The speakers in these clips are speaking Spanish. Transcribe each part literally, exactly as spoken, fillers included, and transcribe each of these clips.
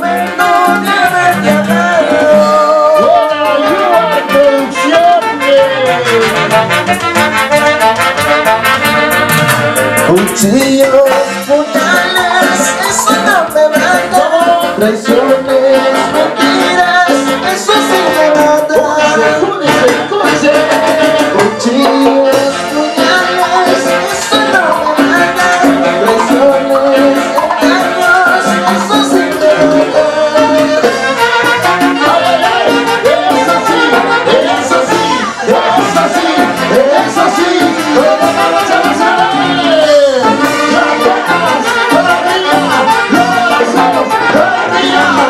lamento de haberte amado. Cuchillos, puñales, eso no me mata. Traiciones, mentiras, eso sí me mata. Cuchillos, puñales, eso no me mata. Traiciones, engaños, eso sí me mata. Eso sí, eso sí, eso sí, eso sí, todo me va a ¡Todavía! ¡Todavía!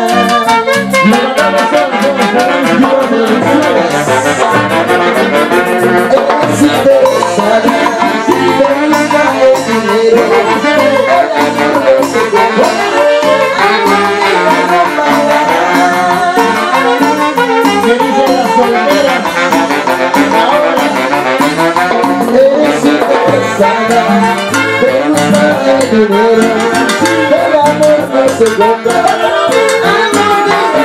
El amor no se compra, algún día me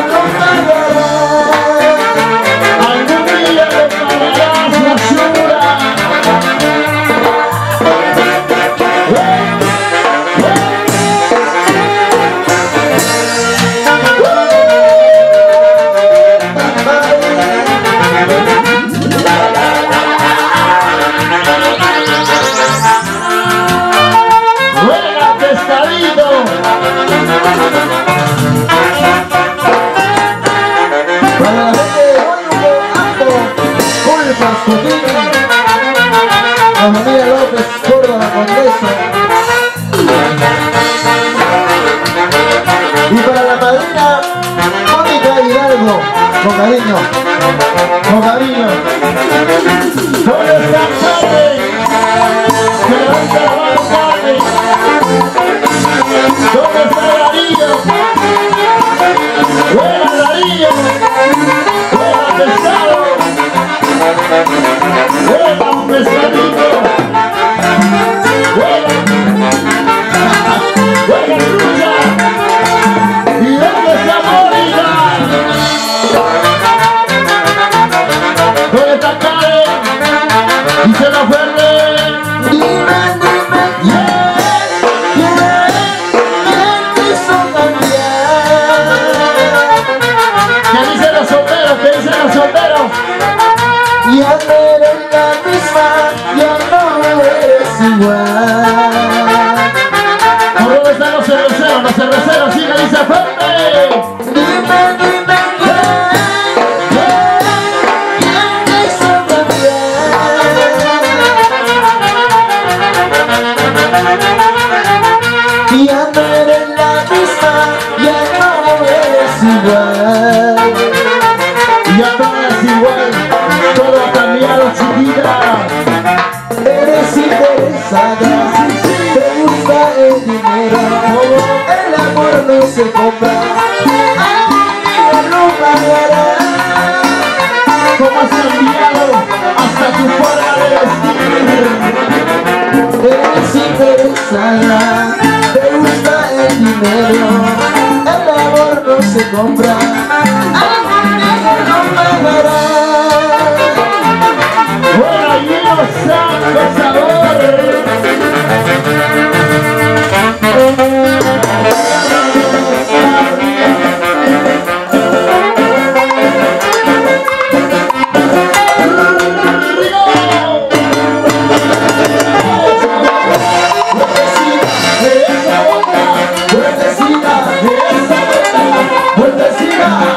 comprarás, algún día me pagarás la basura. A María López, Córdoba, Condesa. Y para la madrina, Mónica Hidalgo, con cariño, con cariño. ¿Dónde está Carmen? Que levanta la mano, Carmen. ¿Dónde está Darío? ¡Buena, Darío! ¡Buena, pescado! ¡Buena, un pescadito! ¡Buena! ¡Buena trucha! ¿Y dónde está Mónica? ¿Dónde está Karen? ¿Y se la Ferre? Dime, dime, ¿quién? ¿Quién? ¿Quién quiso cambiar? ¿Qué dicen los solteros? ¿Qué dicen los solteros? Ya no eres la misma, ya no eres igual. ¿Por dónde están los cerveceros? Los cerveceros, sí, me dice fuerte. Dime, dime, ¿quién? ¿Quién? ¿Quién quiso cambiar? Ya no eres la misma, ya no eres igual. Ya no eres igual. Todo ha cambiado, chiquita. Eres interesada, te gusta el dinero. El amor no se compra, algún día lo pagarás. ¿Cómo has cambiado hasta tu forma de vestir? Eres interesada, te gusta el dinero. El amor no se compra, algún día lo pagarás. ¡Hola, lleno santo sabor! Vueltecita, esa vuelta, vueltecita, vueltecita.